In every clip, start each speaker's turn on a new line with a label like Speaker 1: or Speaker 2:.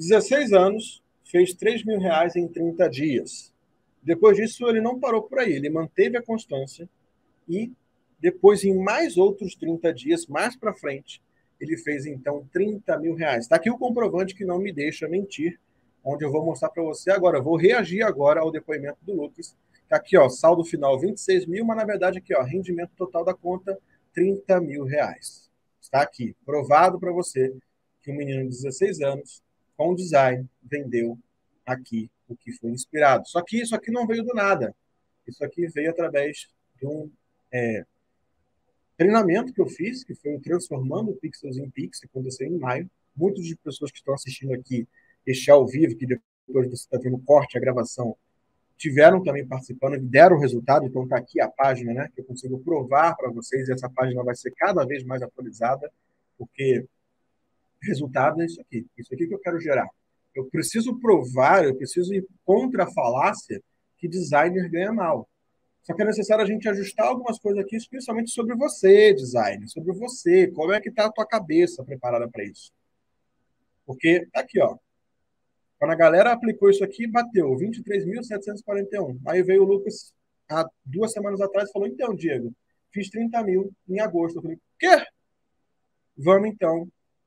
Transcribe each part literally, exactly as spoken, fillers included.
Speaker 1: dezesseis anos, fez três mil reais em trinta dias. Depois disso, ele não parou por aí, ele manteve a constância e depois, em mais outros trinta dias, mais para frente, ele fez então trinta mil reais. Está aqui o comprovante que não me deixa mentir, onde eu vou mostrar para você agora. Eu vou reagir agora ao depoimento do Lucas. Está aqui, ó, saldo final vinte e seis mil, mas na verdade aqui, ó, rendimento total da conta trinta mil reais. Está aqui, provado para você que um menino de dezesseis anos, com design, vendeu aqui o que foi inspirado. Só que isso aqui não veio do nada. Isso aqui veio através de um é, treinamento que eu fiz, que foi o Transformando Pixels em Pix, que aconteceu em maio. Muitas de pessoas que estão assistindo aqui este ao vivo, que depois você está vendo o corte, a gravação, tiveram também participando e deram o resultado. Então está aqui a página, né, que eu consigo provar para vocês, e essa página vai ser cada vez mais atualizada, porque resultado é isso aqui. Isso aqui que eu quero gerar. Eu preciso provar, eu preciso ir contra a falácia que designer ganha mal. Só que é necessário a gente ajustar algumas coisas aqui, especialmente sobre você, designer, sobre você, como é que está a tua cabeça preparada para isso. Porque tá aqui, ó. Quando a galera aplicou isso aqui, bateu vinte e três mil setecentos e quarenta e um. Aí veio o Lucas, há duas semanas atrás, e falou, então, Diego, fiz trinta mil em agosto. Eu falei, quê? Vamos, então,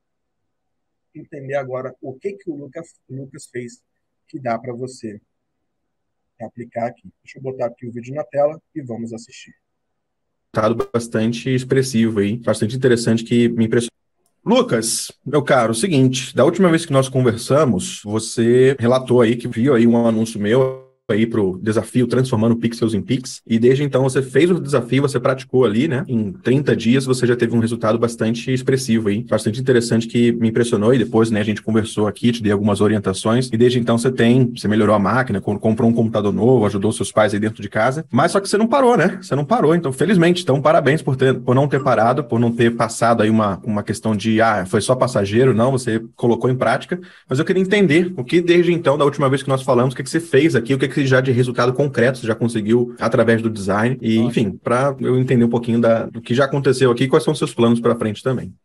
Speaker 1: entender agora o que, que o Lucas, o Lucas fez que dá para você aplicar aqui. Deixa eu botar aqui o vídeo na tela e vamos assistir.
Speaker 2: Bastante expressivo aí, bastante interessante, que me impressionou. Lucas, meu caro, o seguinte, da última vez que nós conversamos, você relatou aí que viu aí um anúncio meu aí pro desafio Transformando Pixels em Pix, e desde então você fez o desafio, você praticou ali, né? Em trinta dias você já teve um resultado bastante expressivo aí, bastante interessante, que me impressionou, e depois, né, a gente conversou aqui, te dei algumas orientações, e desde então você tem, você melhorou a máquina, comprou um computador novo, ajudou seus pais aí dentro de casa, mas só que você não parou, né? Você não parou, então felizmente, então parabéns por, ter, por não ter parado, por não ter passado aí uma, uma questão de, ah, foi só passageiro, não, você colocou em prática, mas eu queria entender o que desde então, da última vez que nós falamos, o que, que você fez aqui, o que, que já de resultado concreto você já conseguiu através do design, e enfim, para eu entender um pouquinho da, do que já aconteceu aqui, quais são seus planos para frente também.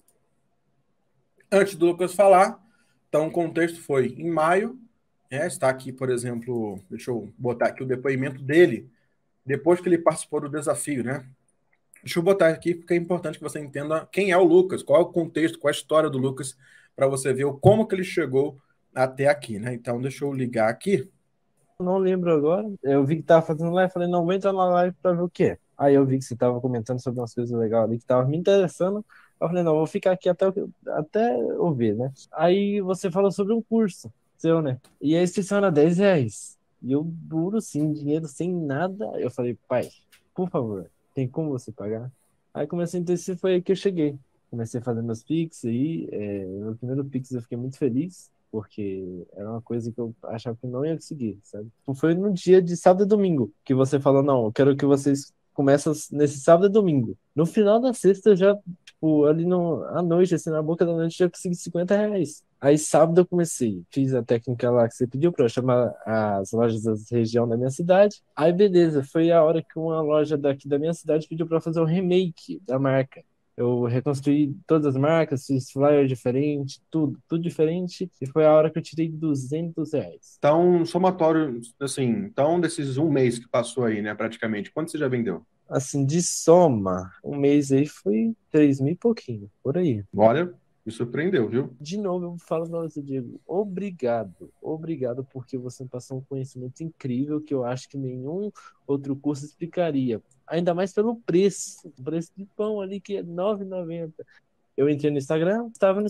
Speaker 1: Antes do Lucas falar, então o contexto foi em maio, é, está aqui, por exemplo, deixa eu botar aqui o depoimento dele, depois que ele participou do desafio, né? Deixa eu botar aqui, porque é importante que você entenda quem é o Lucas, qual é o contexto, qual é a história do Lucas, para você ver como que ele chegou até aqui, né? Então, deixa eu ligar aqui.
Speaker 3: Não lembro agora. Eu vi que tava fazendo live, falei, não, entra na live pra ver o que é. Aí eu vi que você tava comentando sobre umas coisas legais ali que tava me interessando. Eu falei, não, vou ficar aqui até, até ouvir, né? Aí você falou sobre um curso seu, né? E a inscrição era dez reais. E eu duro, sem dinheiro, sem nada. Eu falei, pai, por favor, tem como você pagar? Aí comecei a entender, foi aí que eu cheguei. Comecei a fazer meus Pix aí. É, meu primeiro Pix eu fiquei muito feliz, porque era uma coisa que eu achava que não ia conseguir, sabe? Foi no dia de sábado e domingo que você falou, não, eu quero que vocês comecem nesse sábado e domingo. No final da sexta, eu já, tipo, ali no, à noite, assim, na boca da noite, eu já consegui cinquenta reais. Aí sábado eu comecei, fiz a técnica lá que você pediu para eu chamar as lojas da região da minha cidade. Aí beleza, foi a hora que uma loja daqui da minha cidade pediu para fazer um remake da marca. Eu reconstruí todas as marcas, fiz flyer diferente, tudo, tudo diferente. E foi a hora que eu tirei duzentos reais.
Speaker 1: Então, somatório, assim, então desses um mês que passou aí, né, praticamente, quanto você já vendeu?
Speaker 3: Assim, de soma, um mês aí foi três mil e pouquinho, por aí.
Speaker 1: Olha, me surpreendeu, viu?
Speaker 3: De novo, eu falo pra você, Diego, obrigado, obrigado, porque você me passou um conhecimento incrível que eu acho que nenhum outro curso explicaria. Ainda mais pelo preço, o preço de pão ali que é nove reais e noventa centavos. Eu entrei no Instagram, estava no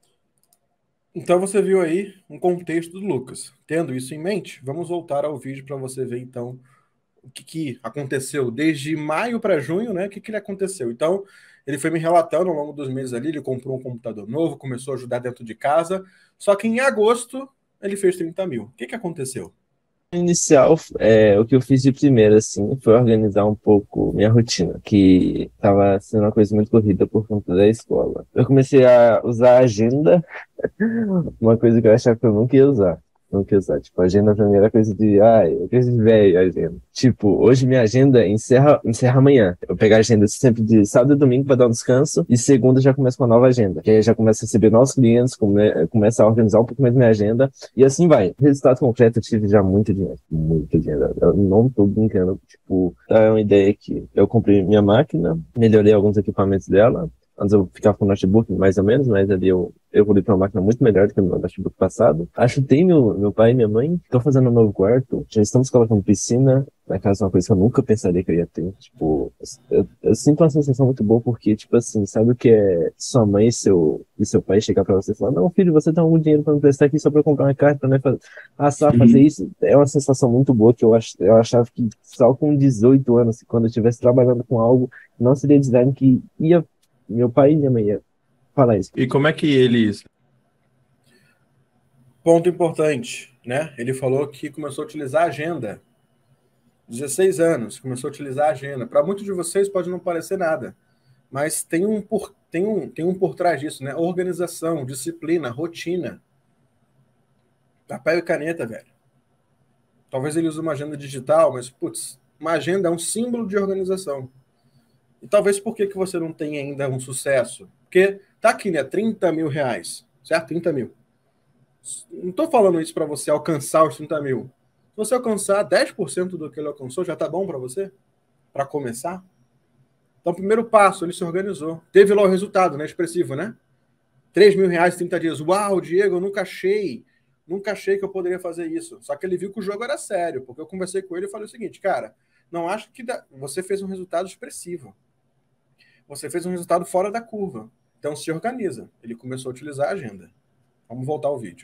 Speaker 1: Então você viu aí um contexto do Lucas. Tendo isso em mente, vamos voltar ao vídeo para você ver então o que, que aconteceu desde maio para junho, né? O que, que ele aconteceu. Então, ele foi me relatando ao longo dos meses ali, ele comprou um computador novo, começou a ajudar dentro de casa, só que em agosto ele fez trinta mil. O que, que aconteceu?
Speaker 3: inicial, é, o que eu fiz de primeiro, assim, foi organizar um pouco minha rotina, que estava sendo uma coisa muito corrida por conta da escola. Eu comecei a usar a agenda, uma coisa que eu achava que eu nunca ia usar. Nunca usar. Tipo, agenda pra mim era coisa de, ai, é coisa de velho, agenda. Tipo, hoje minha agenda encerra, encerra amanhã. Eu pego a agenda sempre de sábado e domingo pra dar um descanso, e segunda já começa com uma nova agenda. Que aí já começa a receber novos clientes, come, começa a organizar um pouco mais minha agenda, e assim vai. Resultado concreto, eu tive já muito dinheiro. Muito dinheiro. Eu não tô brincando. Tipo, é uma ideia que eu comprei minha máquina, melhorei alguns equipamentos dela. Antes eu ficava com o notebook, mais ou menos, mas ali eu eu evoluí para uma máquina muito melhor do que o meu notebook passado. Ajudei meu, meu pai e minha mãe. Estou fazendo um novo quarto. Já estamos colocando piscina. Na casa, uma coisa que eu nunca pensaria que eu ia ter. Tipo, eu, eu sinto uma sensação muito boa porque, tipo assim, sabe o que é sua mãe e seu, e seu pai chegar pra você e falar: não, filho, você tem algum dinheiro pra me prestar aqui só pra eu comprar uma carta, né? Fazer, assar, fazer
Speaker 2: Uhum.
Speaker 3: isso. É uma sensação muito boa que eu, ach, eu achava que só com dezoito anos, quando eu estivesse trabalhando com algo, não seria design que ia, meu pai e minha mãe ia falar isso.
Speaker 2: E como é que eles...
Speaker 1: Ponto importante, né? Ele falou que começou a utilizar a agenda. dezesseis anos, começou a utilizar a agenda. Para muitos de vocês pode não parecer nada, mas tem um por, tem um, tem um por trás disso, né? Organização, disciplina, rotina. Papel e caneta, velho. Talvez ele use uma agenda digital, mas, putz, uma agenda é um símbolo de organização. E talvez por que, que você não tem ainda um sucesso? Porque tá aqui, né? trinta mil reais, certo? trinta mil. Não estou falando isso para você alcançar os trinta mil. Se você alcançar dez por cento do que ele alcançou, já tá bom para você? Para começar? Então, primeiro passo, ele se organizou. Teve lá o resultado, né? Expressivo, né? três mil reais em trinta dias. Uau, Diego, eu nunca achei. Nunca achei que eu poderia fazer isso. Só que ele viu que o jogo era sério, porque eu conversei com ele e falei o seguinte, cara, não acho que dá... você fez um resultado expressivo. Você fez um resultado fora da curva. Então, se organiza. Ele começou a utilizar a agenda. Vamos voltar ao vídeo.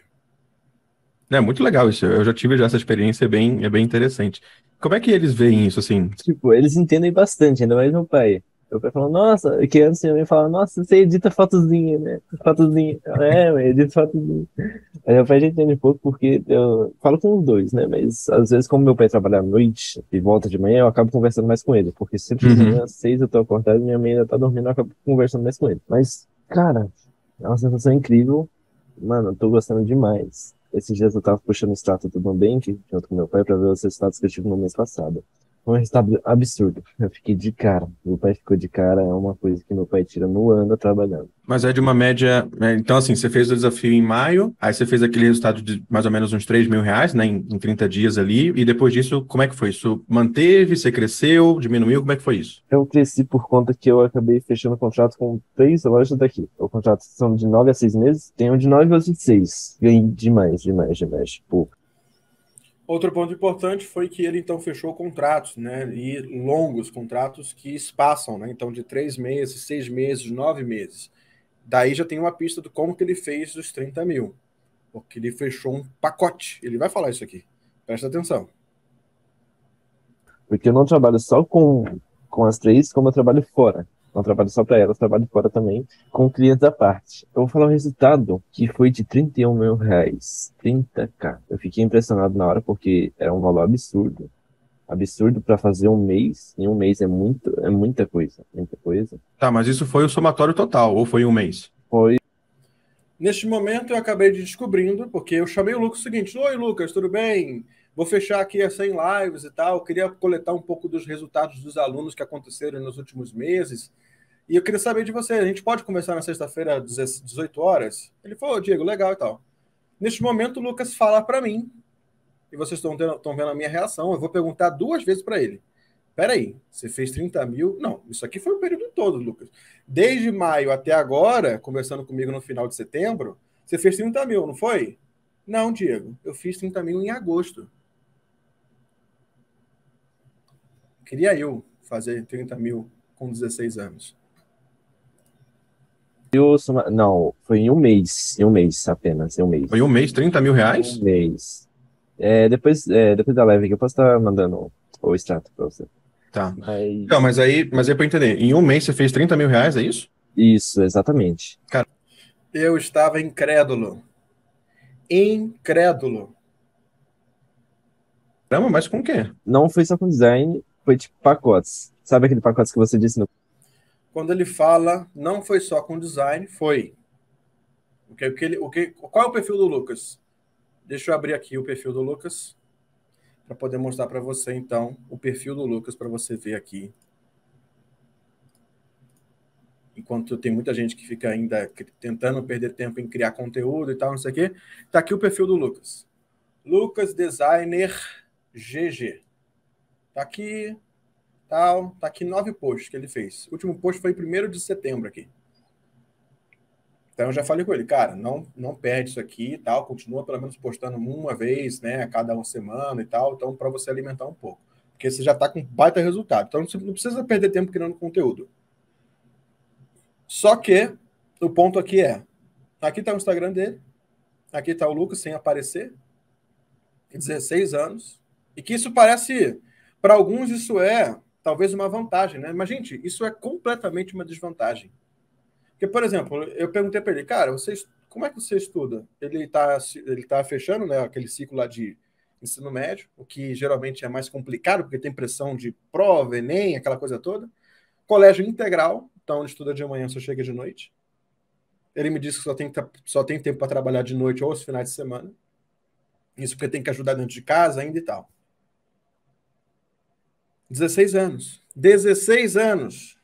Speaker 2: É muito legal isso. Eu já tive já essa experiência, é bem, é bem interessante. Como é que eles veem isso, assim?
Speaker 3: Tipo, eles entendem bastante, ainda mais meu pai. Meu pai fala, nossa, que antes minha mãe fala, nossa, você edita fotozinha, né? Fotozinha. É, mãe, edita fotozinha. Aí meu pai já entende um pouco porque eu falo com os dois, né? Mas às vezes, como meu pai trabalha à noite e volta de manhã, eu acabo conversando mais com ele. Porque sempre de
Speaker 2: Uhum.
Speaker 3: manhã, às seis eu tô acordado e minha mãe ainda tá dormindo, eu acabo conversando mais com ele. Mas, cara, é uma sensação incrível. Mano, eu tô gostando demais. Esses dias eu tava puxando o extrato do Nubank, junto com meu pai, pra ver os resultados que eu tive no mês passado. Foi um resultado absurdo. Eu fiquei de cara. Meu pai ficou de cara. É uma coisa que meu pai tira no ano trabalhando.
Speaker 2: Mas é de uma média... é, Então, assim, você fez o desafio em maio, aí você fez aquele resultado de mais ou menos uns três mil reais, né? Em, em trinta dias ali, e depois disso, como é que foi? Isso manteve, você cresceu, diminuiu? Como é que foi isso?
Speaker 3: Eu cresci por conta que eu acabei fechando o contrato com três lojas daqui. O contrato são de nove a seis meses. Tem um de nove a vinte e seis. Ganhei demais, demais, demais. Tipo,
Speaker 1: Outro ponto importante foi que ele então fechou contratos, né? E longos contratos que espaçam, né? Então, de três meses, seis meses, nove meses. Daí já tem uma pista do como que ele fez os trinta mil. Porque ele fechou um pacote. Ele vai falar isso aqui. Presta atenção.
Speaker 3: porque eu não trabalho só com, com as três, como eu trabalho fora. Não trabalho só para elas, trabalho fora também, com clientes à parte. Eu vou falar o resultado, que foi de trinta e um mil reais. trinta k. Eu fiquei impressionado na hora, porque era um valor absurdo. Absurdo para fazer um mês. Em um mês é muito, é muita coisa. Muita coisa.
Speaker 2: Tá, mas isso foi o somatório total, ou foi um mês?
Speaker 3: Foi.
Speaker 1: Neste momento eu acabei de descobrindo, porque eu chamei o Lucas o seguinte: oi, Lucas, tudo bem? Vou fechar aqui as cem lives e tal. Eu queria coletar um pouco dos resultados dos alunos que aconteceram nos últimos meses. E eu queria saber de você. A gente pode começar na sexta-feira às dezoito horas? Ele falou, Diego, legal e tal. Neste momento, o Lucas fala para mim, e vocês estão vendo a minha reação, eu vou perguntar duas vezes para ele. Peraí, você fez trinta mil? Não, isso aqui foi o período todo, Lucas. Desde maio até agora, conversando comigo no final de setembro, você fez trinta mil, não foi? Não, Diego, eu fiz trinta mil em agosto. Queria eu fazer trinta mil com dezesseis anos.
Speaker 3: Eu, soma- não, foi em um mês. Em um mês apenas, em um mês.
Speaker 2: Foi um mês, trinta mil
Speaker 3: Um
Speaker 2: reais?
Speaker 3: mês. É, depois, é, depois da live aqui, eu posso estar mandando o extrato para você.
Speaker 2: Tá.
Speaker 3: Mas,
Speaker 2: Não, mas aí, mas aí pra eu entender, em um mês você fez trinta mil reais, é isso?
Speaker 3: isso, exatamente.
Speaker 1: Eu estava incrédulo. Incrédulo.
Speaker 2: Caramba, mas com o quê?
Speaker 3: Não foi só com design, foi tipo pacotes. Sabe aquele pacotes que você disse no...
Speaker 1: Quando ele fala, não foi só com design, foi. O que, o que ele, o que, qual é o perfil do Lucas? Deixa eu abrir aqui o perfil do Lucas para poder mostrar para você, então, o perfil do Lucas para você ver aqui. Enquanto tem muita gente que fica ainda tentando perder tempo em criar conteúdo e tal, não sei o quê. Tá aqui o perfil do Lucas. Lucas Designer G G. Tá aqui, tal, tá aqui nove posts que ele fez. O último post foi primeiro de setembro aqui. Então eu já falei com ele, cara, não, não perde isso aqui e tal, continua pelo menos postando uma vez, né, a cada uma semana e tal, então para você alimentar um pouco. Porque você já tá com baita resultado. Então você não precisa perder tempo criando conteúdo. Só que o ponto aqui é, aqui tá o Instagram dele, aqui tá o Lucas sem aparecer, dezesseis anos, e que isso parece, para alguns isso é talvez uma vantagem, né? Mas, gente, isso é completamente uma desvantagem. Porque, por exemplo, eu perguntei para ele, cara, você, como é que você estuda? Ele está ele tá fechando, né, aquele ciclo lá de ensino médio, o que geralmente é mais complicado, porque tem pressão de prova, Enem, aquela coisa toda. Colégio integral, então ele estuda de manhã, só chega de noite. Ele me disse que só tem, só tem tempo para trabalhar de noite ou aos finais de semana. Isso porque tem que ajudar dentro de casa ainda e tal. dezesseis anos. dezesseis anos.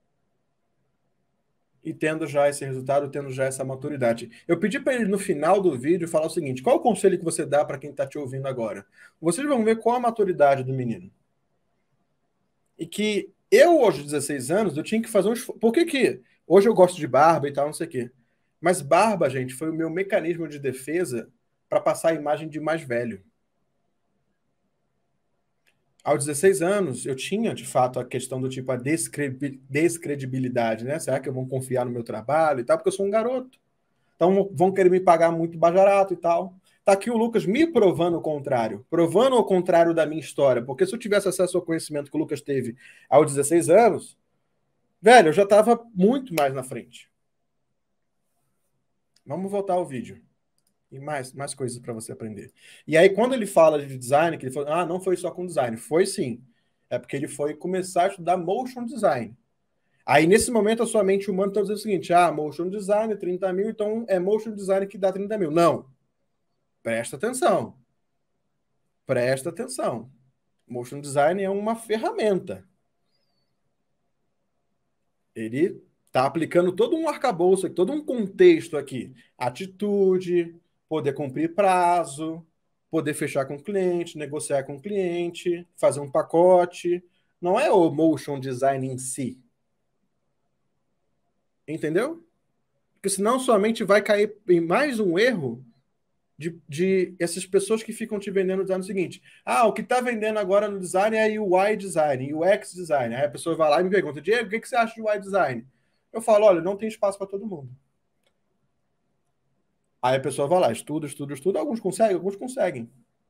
Speaker 1: E tendo já esse resultado, tendo já essa maturidade. Eu pedi para ele, no final do vídeo, falar o seguinte, qual o conselho que você dá para quem está te ouvindo agora? Vocês vão ver qual a maturidade do menino. E que eu, aos dezesseis anos, eu tinha que fazer um esforço. Por que que... Hoje eu gosto de barba e tal, não sei o quê. Mas barba, gente, foi o meu mecanismo de defesa para passar a imagem de mais velho. Aos dezesseis anos, eu tinha, de fato, a questão do tipo, a descredibilidade, né? Será que vão confiar no meu trabalho e tal? Porque eu sou um garoto. Então, vão querer me pagar muito barato e tal. Tá aqui o Lucas me provando o contrário. Provando o contrário da minha história. Porque se eu tivesse acesso ao conhecimento que o Lucas teve aos dezesseis anos, velho, eu já estava muito mais na frente. Vamos voltar ao vídeo. E mais, mais coisas para você aprender. E aí, quando ele fala de design, que ele falou, ah, não foi só com design. Foi sim. É porque ele foi começar a estudar motion design. Aí, nesse momento, a sua mente humana está dizendo o seguinte, ah, motion design, trinta mil, então é motion design que dá trinta mil. Não. Presta atenção. Presta atenção. Motion design é uma ferramenta. Ele está aplicando todo um arcabouço, todo um contexto aqui. Atitude, poder cumprir prazo, poder fechar com o cliente, negociar com o cliente, fazer um pacote. Não é o motion design em si. Entendeu? Porque senão somente vai cair em mais um erro de, de essas pessoas que ficam te vendendo dizendo o seguinte, ah, o que está vendendo agora no design é U I design, U X design. Aí a pessoa vai lá e me pergunta, Diego, o que, que você acha de U I design? Eu falo, olha, não tem espaço para todo mundo. Aí a pessoa vai lá, estuda, estuda, estuda. Alguns conseguem, alguns conseguem.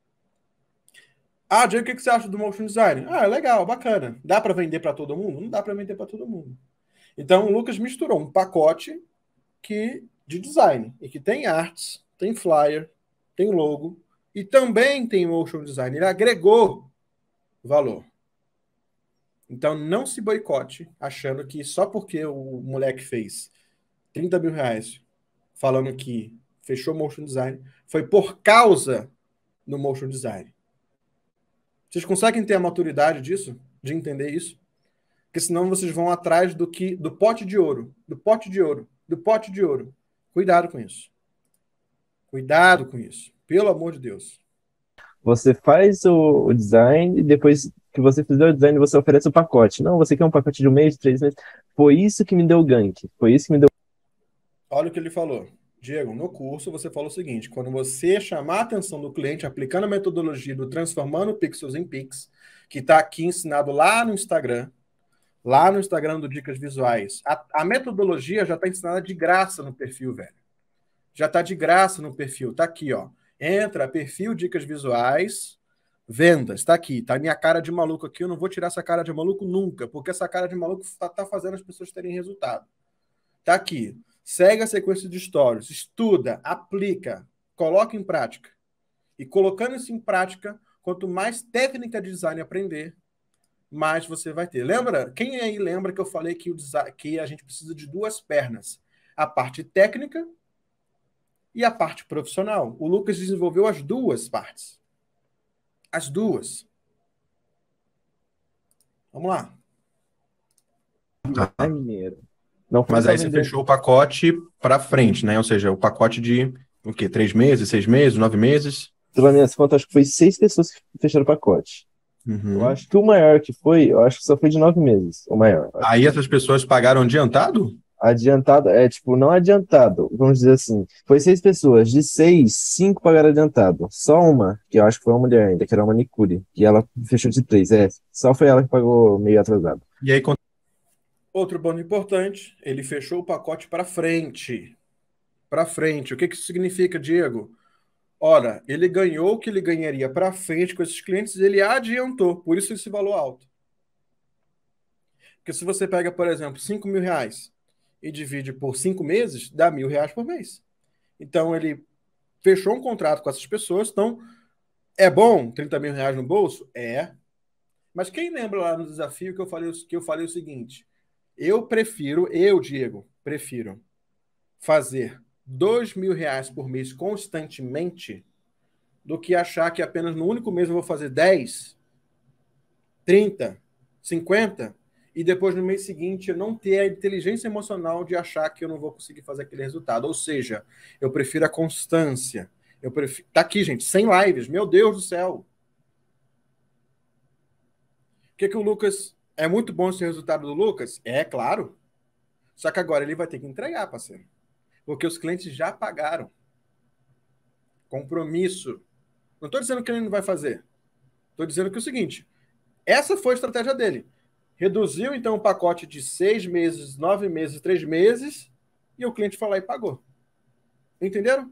Speaker 1: Ah, Diego, o que você acha do motion design? Ah, legal, bacana. Dá para vender para todo mundo? Não dá para vender para todo mundo. Então, o Lucas misturou um pacote que, de design, e que tem artes, tem flyer, tem logo, e também tem motion design. Ele agregou valor. Então, não se boicote achando que só porque o moleque fez trinta mil reais falando que fechou motion design, foi por causa do motion design. Vocês conseguem ter a maturidade disso? De entender isso? Porque senão vocês vão atrás do que do pote de ouro, do pote de ouro, do pote de ouro. Cuidado com isso. Cuidado com isso. Pelo amor de Deus.
Speaker 3: Você faz o, o design e depois que você fizer o design, você oferece o pacote. Não, você quer um pacote de um mês, três meses. Foi isso que me deu gank. Foi isso que me deu.
Speaker 1: Olha o que ele falou. Diego, no curso você falou o seguinte, quando você chamar a atenção do cliente aplicando a metodologia do Transformando Pixels em Pix, que está aqui ensinado lá no Instagram, lá no Instagram do Dicas Visuais, a, a metodologia já está ensinada de graça no perfil, velho. Já está de graça no perfil. Está aqui, ó. Entra, perfil Dicas Visuais, vendas. Está aqui. Está minha cara de maluco aqui. Eu não vou tirar essa cara de maluco nunca, porque essa cara de maluco está tá fazendo as pessoas terem resultado. Está aqui. Segue a sequência de stories. Estuda, aplica, coloca em prática. E colocando isso em prática, quanto mais técnica de design aprender, mais você vai ter. Lembra? Quem aí lembra que eu falei que, o design, que a gente precisa de duas pernas? A parte técnica E a parte profissional, o Lucas desenvolveu as duas partes. As duas. Vamos lá.
Speaker 3: Ai, mineiro. Não foi
Speaker 2: Mas
Speaker 3: só
Speaker 2: aí você
Speaker 3: vender.
Speaker 2: fechou o pacote para frente, né? Ou seja, o pacote de o quê? Três meses, seis meses, nove meses?
Speaker 3: Pela minha conta, acho que foi seis pessoas que fecharam o pacote. Eu
Speaker 2: Uhum.
Speaker 3: acho que o maior que foi, eu acho que só foi de nove meses, o maior.
Speaker 2: Aí essas pessoas pagaram adiantado?
Speaker 3: Adiantado, é tipo, não adiantado, vamos dizer assim. Foi seis pessoas, de seis, cinco pagaram adiantado. Só uma, que eu acho que foi uma mulher ainda, que era uma manicure, que ela fechou de três, é. Só foi ela que pagou meio atrasado.
Speaker 2: E aí, quando
Speaker 1: Outro ponto importante, ele fechou o pacote para frente. Para frente. O que que isso significa, Diego? Ora, ele ganhou o que ele ganharia para frente com esses clientes, ele adiantou, por isso esse valor alto. Porque se você pega, por exemplo, cinco mil reais e divide por cinco meses, dá mil reais por mês. Então ele fechou um contrato com essas pessoas, então é bom trinta mil reais no bolso? É. Mas quem lembra lá no desafio que eu falei, que eu falei o seguinte, eu prefiro, eu, Diego, prefiro fazer dois mil reais por mês constantemente do que achar que apenas no único mês eu vou fazer dez, trinta, cinquenta e depois no mês seguinte eu não ter a inteligência emocional de achar que eu não vou conseguir fazer aquele resultado. Ou seja, eu prefiro a constância. Eu prefiro... Tá aqui, gente, cem lives. Meu Deus do céu. O que que o Lucas... É muito bom esse resultado do Lucas? É, claro. Só que agora ele vai ter que entregar, parceiro. Porque os clientes já pagaram. Compromisso. Não estou dizendo que ele não vai fazer. Estou dizendo que é o seguinte, essa foi a estratégia dele. Reduziu, então, o pacote de seis meses, nove meses, três meses, e o cliente foi lá e pagou. Entenderam?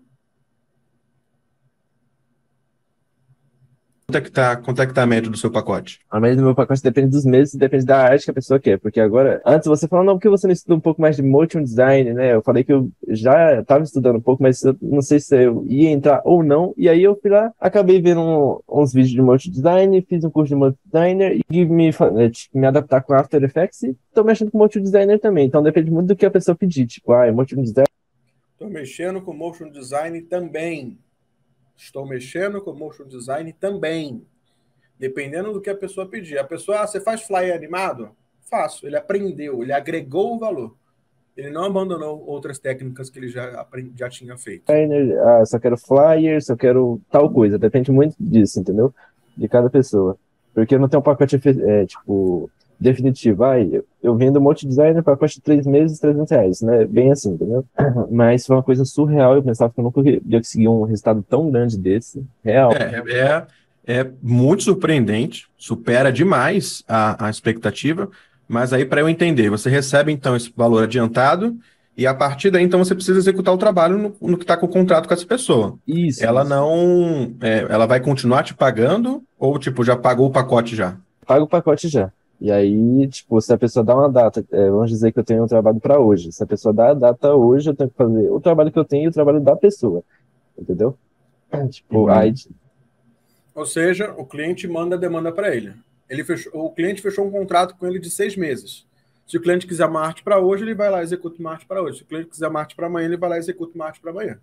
Speaker 2: quanto é que tá, quanto é que tá a média do seu pacote?
Speaker 3: A média do meu pacote depende dos meses, depende da arte que a pessoa quer. Porque agora, antes você falou, não, porque você não estuda um pouco mais de motion design, né? Eu falei que eu já estava estudando um pouco, mas eu não sei se eu ia entrar ou não. E aí eu fui lá, acabei vendo um- uns vídeos de motion design, fiz um curso de motion designer e me, fa- eh, tipo, me adaptar com After Effects e tô mexendo com motion designer também. Então depende muito do que a pessoa pedir. Tipo, ah, motion design.
Speaker 1: Estou mexendo com motion design também. Estou mexendo com motion design também. Dependendo do que a pessoa pedir. A pessoa, ah, você faz flyer animado? Faço. Ele aprendeu, ele agregou o valor. Ele não abandonou outras técnicas que ele já, aprendi, já tinha feito.
Speaker 3: Ah, só quero flyer, só quero tal coisa. Depende muito disso, entendeu? De cada pessoa. Porque eu não tenho um pacote, efe- é, tipo, definitivo. Ah, eu, eu vendo um monte de designer, pacote de três meses, trezentos reais, né? Bem assim, entendeu? Mas foi uma coisa surreal. Eu pensava que eu nunca ia conseguir um resultado tão grande desse. Real.
Speaker 2: É, é, é muito surpreendente, supera demais a, a expectativa, mas aí para eu entender, você recebe então esse valor adiantado e a partir daí então você precisa executar o trabalho no, no que está com o contrato com essa pessoa.
Speaker 3: Isso,
Speaker 2: Ela
Speaker 3: isso.
Speaker 2: não, é, ela vai continuar te pagando ou tipo já pagou o pacote já?
Speaker 3: Paga o pacote já. E aí, tipo, se a pessoa dá uma data, é, vamos dizer que eu tenho um trabalho para hoje. Se a pessoa dá a data hoje, eu tenho que fazer o trabalho que eu tenho e o trabalho da pessoa. Entendeu? Tipo,
Speaker 2: Uhum.
Speaker 3: aí,
Speaker 1: Ou seja, o cliente manda a demanda para ele. Ele fechou, o cliente fechou um contrato com ele de seis meses. Se o cliente quiser uma arte para hoje, ele vai lá e executa uma arte para hoje. Se o cliente quiser uma arte para amanhã, ele vai lá e executa uma arte para amanhã.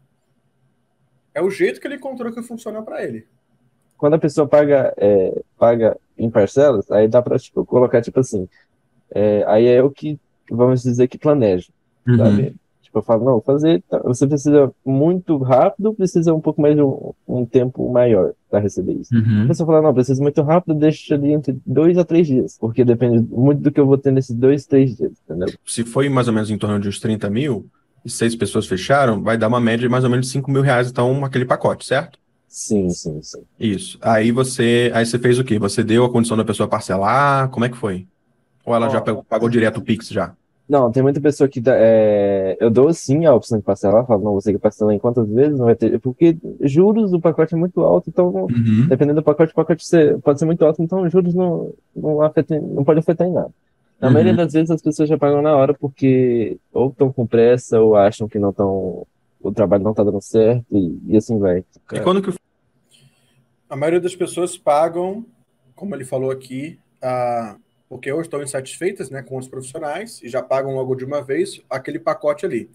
Speaker 1: É o jeito que ele encontrou que funciona para ele.
Speaker 3: quando a pessoa paga, é, paga em parcelas, aí dá pra, tipo, colocar, tipo assim, é, aí é eu que, vamos dizer, que planejo, sabe?
Speaker 2: Uhum.
Speaker 3: Tipo, eu falo, não, fazer, tá, você precisa muito rápido, precisa um pouco mais de um, um tempo maior para receber isso. A
Speaker 2: Uhum.
Speaker 3: pessoa fala, não, precisa muito rápido, deixa ali entre dois a três dias, porque depende muito do que eu vou ter nesses dois, três dias, entendeu?
Speaker 2: Se foi mais ou menos em torno de uns trinta mil e seis pessoas fecharam, vai dar uma média de mais ou menos cinco mil reais então aquele pacote, certo?
Speaker 3: Sim, sim, sim.
Speaker 2: Isso. Aí você, aí você fez o quê? Você deu a condição da pessoa parcelar? Como é que foi? Ou ela já
Speaker 3: Ó,
Speaker 2: pegou- pagou direto o Pix já?
Speaker 3: não, tem muita pessoa que dá, é, eu dou sim a opção de parcelar, falo, não, você quer parcelar em quantas vezes? Não vai ter, porque juros do pacote é muito alto, então,
Speaker 2: Uhum.
Speaker 3: dependendo do pacote, o pacote ser- pode ser muito alto, então juros não, não, afeta, não pode afetar em nada. Na maioria
Speaker 2: Uhum.
Speaker 3: das vezes as pessoas já pagam na hora porque ou estão com pressa ou acham que não estão, o trabalho não está dando certo e, e assim vai.
Speaker 2: E quando que
Speaker 1: A maioria das pessoas pagam, como ele falou aqui, a... porque ou estão insatisfeitas, né, com os profissionais e já pagam logo de uma vez aquele pacote ali.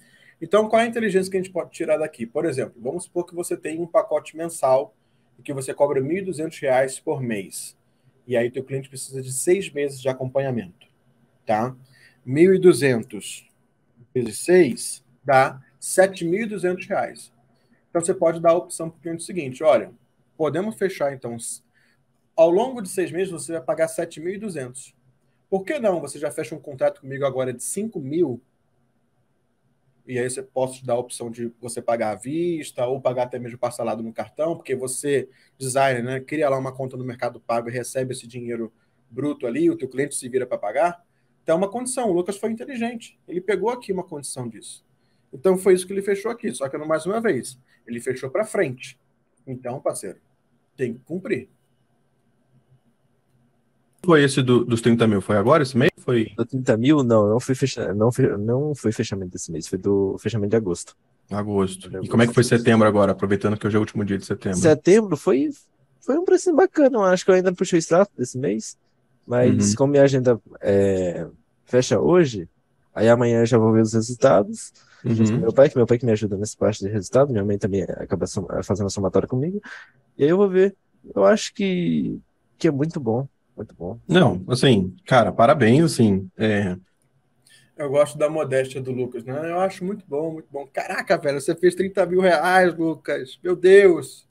Speaker 1: Então, qual é a inteligência que a gente pode tirar daqui? Por exemplo, vamos supor que você tem um pacote mensal e que você cobra mil e duzentos reais por mês. E aí teu cliente precisa de seis meses de acompanhamento, tá? mil e duzentos vezes seis dá sete mil e duzentos reais. Então, você pode dar a opção para o cliente seguinte, olha, podemos fechar, então, ao longo de seis meses você vai pagar sete mil e duzentos. Por que não? Você já fecha um contrato comigo agora de cinco mil, e aí você posso te dar a opção de você pagar à vista ou pagar até mesmo parcelado no cartão, porque você, designer, né, cria lá uma conta no Mercado Pago e recebe esse dinheiro bruto ali, o teu cliente se vira para pagar. Então é uma condição. O Lucas foi inteligente. Ele pegou aqui uma condição disso. Então foi isso que ele fechou aqui. Só que, mais uma vez, ele fechou para frente. Então, parceiro, tem que cumprir.
Speaker 2: Foi esse do, dos trinta mil? Foi agora esse mês? Foi
Speaker 3: Do trinta mil, não, não foi, fecha... não, foi... não foi fechamento desse mês, foi do fechamento de agosto.
Speaker 2: agosto.
Speaker 3: De
Speaker 2: E
Speaker 3: agosto.
Speaker 2: como é que foi setembro agora, aproveitando que hoje é o último dia de setembro?
Speaker 3: Setembro foi, foi um preço bacana, eu acho que eu ainda puxei o extrato desse mês, mas
Speaker 2: Uhum.
Speaker 3: como minha agenda é, fecha hoje, aí amanhã eu já vou ver os resultados, junto com
Speaker 2: Uhum.
Speaker 3: meu pai, que meu pai que me ajuda nessa parte de resultado, minha mãe também acaba som- fazendo a somatória comigo, e aí eu vou ver. Eu acho que, que é muito bom, muito bom.
Speaker 2: Não, assim, cara, parabéns, assim, é,
Speaker 1: Eu gosto da modéstia do Lucas, né? Eu acho muito bom, muito bom. Caraca, velho, você fez trinta mil reais, Lucas. Meu Deus.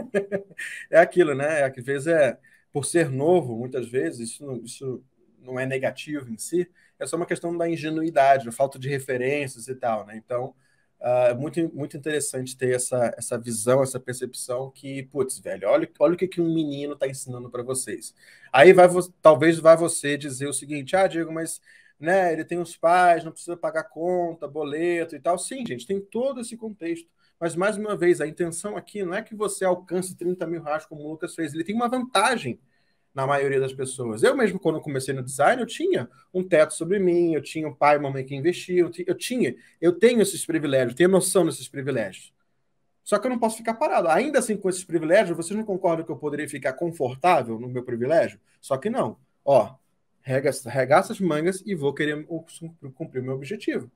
Speaker 1: É aquilo, né? Às vezes é, por ser novo, muitas vezes, isso não, isso não é negativo em si, é só uma questão da ingenuidade, a falta de referências e tal, né? Então, ah, é muito, muito interessante ter essa, essa visão, essa percepção que, putz, velho, olha, olha o que, que um menino está ensinando para vocês. Aí vai, vo- talvez vá você dizer o seguinte, ah, Diego, mas né, ele tem os pais, não precisa pagar conta, boleto e tal. Sim, gente, tem todo esse contexto. Mas, mais uma vez, a intenção aqui não é que você alcance trinta mil reais como o Lucas fez. Ele tem uma vantagem na maioria das pessoas. Eu mesmo, quando comecei no design, eu tinha um teto sobre mim, eu tinha um pai e mamãe que investiam, eu tinha, eu tenho esses privilégios, tenho noção desses privilégios. Só que eu não posso ficar parado. Ainda assim, com esses privilégios, vocês não concordam que eu poderia ficar confortável no meu privilégio? Só que não. Ó, regaça, regaça as mangas e vou querer cumprir o meu objetivo.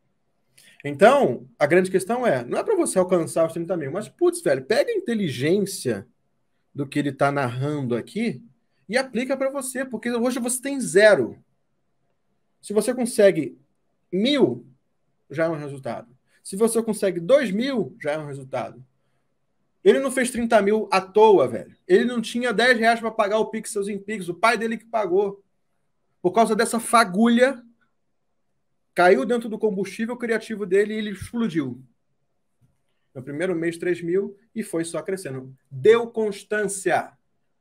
Speaker 1: Então, a grande questão é, não é para você alcançar os trinta mil, mas, putz, velho, pega a inteligência do que ele está narrando aqui e aplica para você, porque hoje você tem zero. Se você consegue mil, já é um resultado. Se você consegue dois mil, já é um resultado. Ele não fez trinta mil à toa, velho. Ele não tinha dez reais para pagar o Pixels em Pix, o pai dele que pagou. Por causa dessa fagulha, caiu dentro do combustível criativo dele e ele explodiu. No primeiro mês, três mil, e foi só crescendo. Deu constância.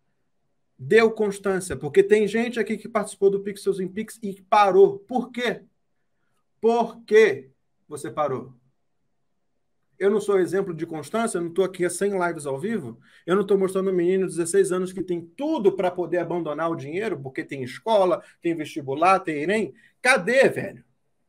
Speaker 1: Deu constância, porque tem gente aqui que participou do Pixels em Pix e parou. Por quê? Por que você parou? Eu não sou exemplo de constância, eu não estou aqui a cem lives ao vivo, eu não estou mostrando um menino de dezesseis anos que tem tudo para poder abandonar o dinheiro, porque tem escola, tem vestibular, tem Enem. Cadê, velho?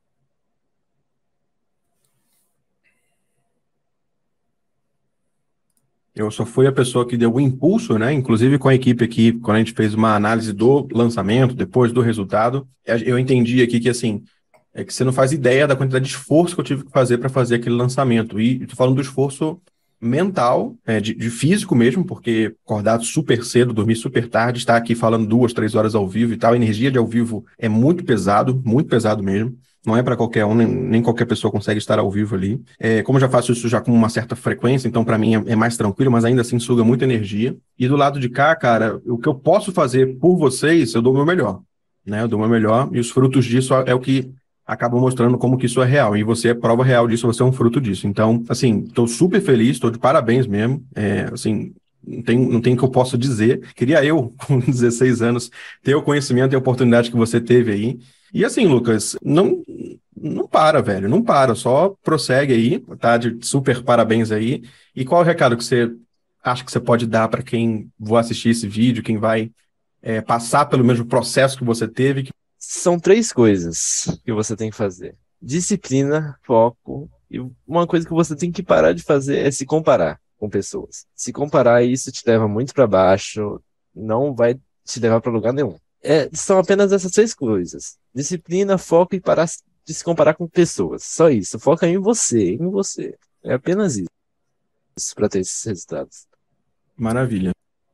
Speaker 2: eu só fui a pessoa que deu o impulso, né? Inclusive com a equipe aqui, quando a gente fez uma análise do lançamento, depois do resultado, eu entendi aqui que, assim, é que você não faz ideia da quantidade de esforço que eu tive que fazer para fazer aquele lançamento. E estou falando do esforço mental, é, de, de físico mesmo, porque acordado super cedo, dormir super tarde, estar aqui falando duas, três horas ao vivo e tal, a energia de ao vivo é muito pesado, muito pesado mesmo. Não é para qualquer um, nem, nem qualquer pessoa consegue estar ao vivo ali. É, como eu já faço isso já com uma certa frequência, então para mim é, é mais tranquilo, mas ainda assim suga muita energia. E do lado de cá, cara, o que eu posso fazer por vocês, eu dou o meu melhor, né? Eu dou o meu melhor e os frutos disso é o que acabam mostrando como que isso é real. E você é prova real disso, você é um fruto disso. Então, assim, estou super feliz, estou de parabéns mesmo. É, assim, não tem, não tem o que eu possa dizer. Queria eu, com dezesseis anos, ter o conhecimento e a oportunidade que você teve aí. E assim, Lucas, não, não para, velho, não para, só prossegue aí, tá? De super parabéns aí. E qual é o recado que você acha que você pode dar para quem vai assistir esse vídeo, quem vai é, passar pelo mesmo processo que você teve? Que...
Speaker 3: São três coisas que você tem que fazer: disciplina, foco, e uma coisa que você tem que parar de fazer é se comparar com pessoas. Se comparar, isso te leva muito para baixo, não vai te levar para lugar nenhum. É, são apenas essas três coisas: disciplina, foco e parar de se comparar com pessoas. Só isso. Foca em você, em você. É apenas isso. Para ter esses resultados.
Speaker 2: Maravilha.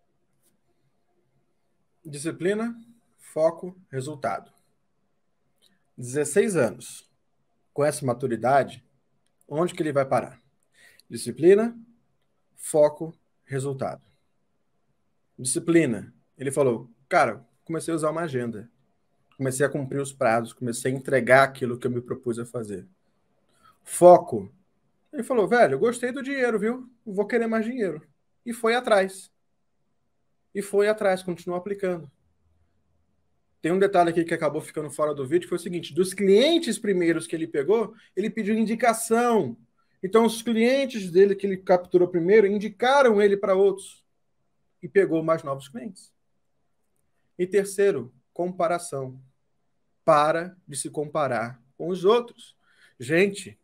Speaker 1: Disciplina, foco, resultado. dezesseis anos. Com essa maturidade, onde que ele vai parar? Disciplina, foco, resultado. Disciplina. Ele falou, cara, comecei a usar uma agenda. Comecei a cumprir os prazos, comecei a entregar aquilo que eu me propus a fazer. Foco. Ele falou, velho, eu gostei do dinheiro, viu? Vou querer mais dinheiro. E foi atrás. E foi atrás, continuou aplicando. Tem um detalhe aqui que acabou ficando fora do vídeo, que foi o seguinte, dos clientes primeiros que ele pegou, ele pediu indicação. Então, os clientes dele que ele capturou primeiro, indicaram ele para outros. E pegou mais novos clientes. E terceiro, comparação. Para de se comparar com os outros. Gente,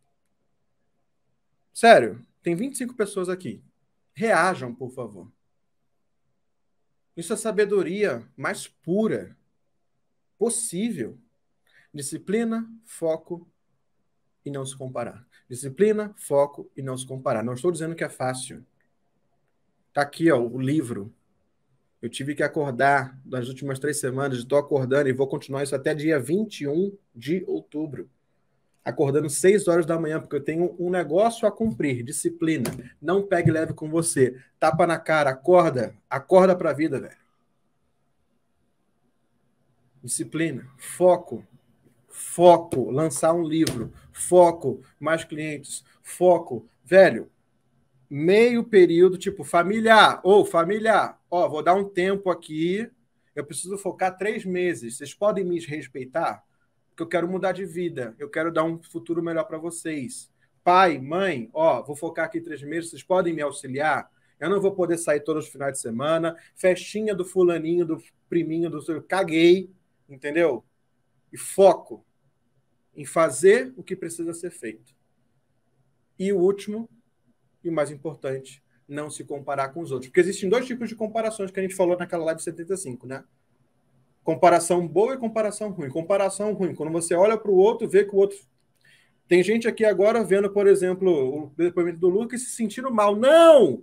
Speaker 1: sério, tem vinte e cinco pessoas aqui. Reajam, por favor. Isso é sabedoria mais pura possível. Disciplina, foco e não se comparar. Disciplina, foco e não se comparar. Não estou dizendo que é fácil. Tá aqui, ó, o livro. Eu tive que acordar nas últimas três semanas, estou acordando e vou continuar isso até dia vinte e um de outubro. Acordando seis horas da manhã, porque eu tenho um negócio a cumprir, disciplina. Não pegue leve com você. Tapa na cara, acorda. Acorda pra vida, velho. Disciplina, foco. Foco, lançar um livro. Foco, mais clientes. Foco, velho. Meio período, tipo, familiar. Ou, familiar, ó, vou dar um tempo aqui. Eu preciso focar três meses. Vocês podem me respeitar? Porque eu quero mudar de vida. Eu quero dar um futuro melhor para vocês. Pai, mãe, ó, vou focar aqui três meses. Vocês podem me auxiliar? Eu não vou poder sair todos os finais de semana. Festinha do fulaninho, do priminho, do... Eu caguei, entendeu? E foco em fazer o que precisa ser feito. E o último, e o mais importante, não se comparar com os outros. Porque existem dois tipos de comparações que a gente falou naquela live setenta e cinco, né? Comparação boa e comparação ruim. Comparação ruim, quando você olha para o outro, vê que o outro... Tem gente aqui agora vendo, por exemplo, o depoimento do Lucas e se sentindo mal. Não!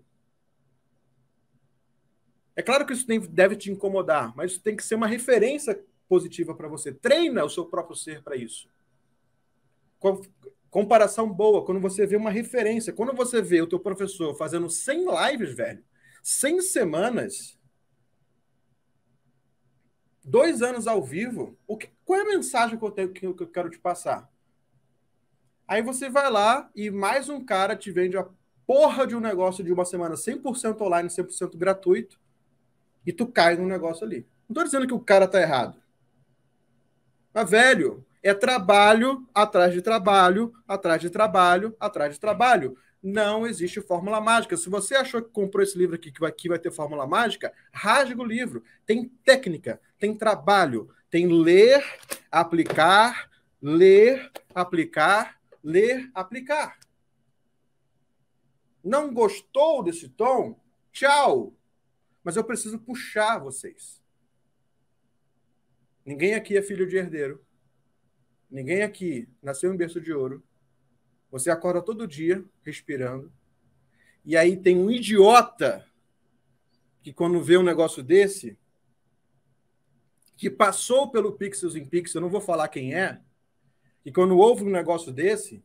Speaker 1: É claro que isso deve te incomodar, mas isso tem que ser uma referência positiva para você. Treina o seu próprio ser para isso. Comparação boa, quando você vê uma referência. Quando você vê o teu professor fazendo cem lives, velho, cem semanas... Dois anos ao vivo, o que, qual é a mensagem que eu, tenho, que eu quero te passar? Aí você vai lá e mais um cara te vende a porra de um negócio de uma semana cem por cento online, cem por cento gratuito, e tu cai num negócio ali. Não tô dizendo que o cara tá errado. Mas, velho, é trabalho atrás de trabalho, atrás de trabalho, atrás de trabalho. Não existe fórmula mágica. Se você achou que comprou esse livro aqui que vai, que vai ter fórmula mágica, rasga o livro. Tem técnica, tem trabalho, tem ler, aplicar, ler, aplicar, ler, aplicar. Não gostou desse tom? Tchau! Mas eu preciso puxar vocês. Ninguém aqui é filho de herdeiro. Ninguém aqui nasceu em berço de ouro. Você acorda todo dia respirando. E aí tem um idiota que quando vê um negócio desse, que passou pelo Pixels em Pixels, eu não vou falar quem é, e quando ouve um negócio desse,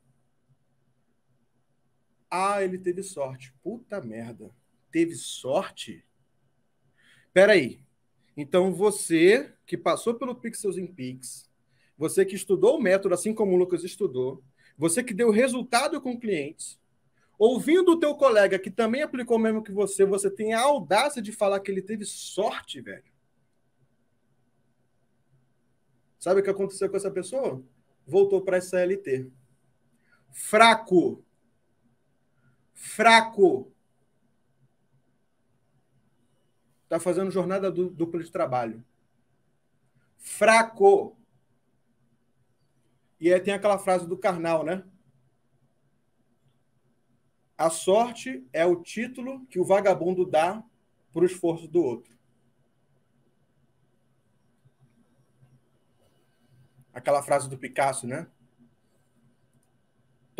Speaker 1: ah, ele teve sorte. Puta merda. Teve sorte? Peraí. Então você que passou pelo Pixels em Pix, você que estudou o método assim como o Lucas estudou, você que deu resultado com clientes, ouvindo o teu colega que também aplicou o mesmo que você, você tem a audácia de falar que ele teve sorte, velho. Sabe o que aconteceu com essa pessoa? Voltou para a C L T. Fraco. Fraco. Está fazendo jornada dupla de trabalho. Fraco. E aí tem aquela frase do Karnal, né? A sorte é o título que o vagabundo dá para o esforço do outro. Aquela frase do Picasso, né?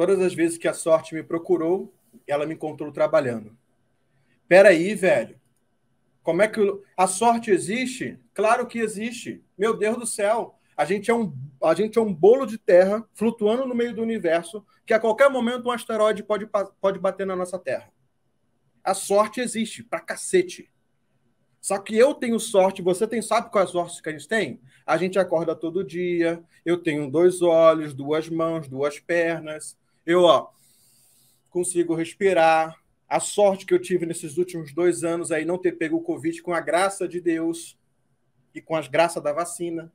Speaker 1: Todas as vezes que a sorte me procurou, ela me encontrou trabalhando. Peraí, velho. Como é que a sorte existe? Claro que existe. Meu Deus do céu. A gente é um, a gente é um bolo de terra flutuando no meio do universo que a qualquer momento um asteroide pode, pode bater na nossa Terra. A sorte existe, pra cacete. Só que eu tenho sorte, você tem, sabe quais sortes que a gente tem? A gente acorda todo dia, eu tenho dois olhos, duas mãos, duas pernas, eu ó, consigo respirar. A sorte que eu tive nesses últimos dois anos aí não ter pego o Covid com a graça de Deus e com as graças da vacina.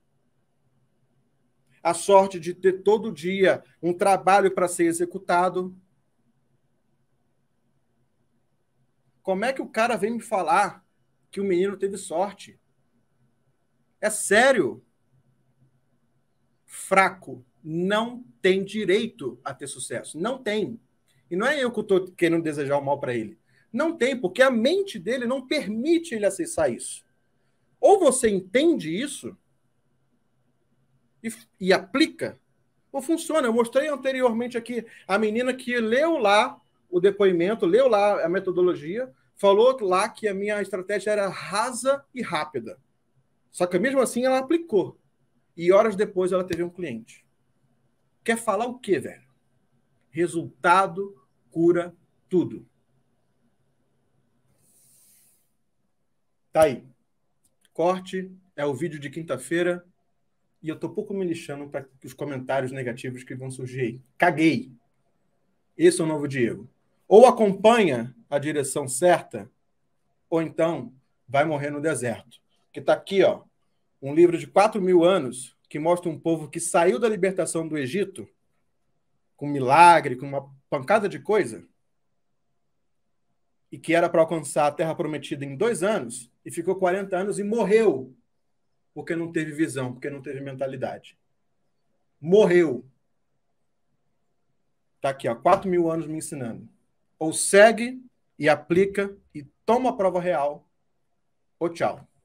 Speaker 1: A sorte de ter todo dia um trabalho para ser executado. Como é que o cara vem me falar que o menino teve sorte? É sério. Fraco não tem direito a ter sucesso. Não tem. E não é eu que estou querendo desejar o mal para ele. Não tem, porque a mente dele não permite ele acessar isso. Ou você entende isso e, e aplica, ou funciona. Eu mostrei anteriormente aqui a menina que leu lá o depoimento, leu lá a metodologia, falou lá que a minha estratégia era rasa e rápida. Só que mesmo assim ela aplicou. E horas depois ela teve um cliente. Quer falar o quê, velho? Resultado cura tudo. Tá aí. Corte é o vídeo de quinta-feira e eu tô pouco me lixando para os comentários negativos que vão surgir aí. Caguei. Esse é o novo Diego. Ou acompanha a direção certa, ou então vai morrer no deserto. Que tá aqui, ó, um livro de quatro mil anos que mostra um povo que saiu da libertação do Egito com milagre, com uma pancada de coisa, e que era para alcançar a Terra Prometida em dois anos, e ficou quarenta anos e morreu, porque não teve visão, porque não teve mentalidade. Morreu. Tá aqui, ó, quatro mil anos me ensinando. Ou segue e aplica e toma a prova real, ou tchau.